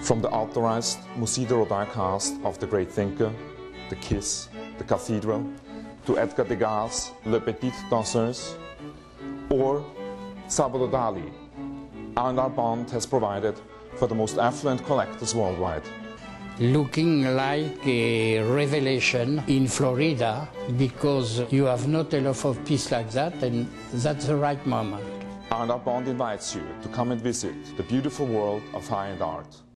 From the authorized Musée de Rodin cast of the great thinker, The Kiss, The Cathedral, to Edgar Degas' Le Petite Danseuse, or Salvador Dali, Arman has provided for the most affluent collectors worldwide. Looking like a revelation in Florida, because you have not a lot of peace like that, and that's the right moment. Arman invites you to come and visit the beautiful world of high-end art.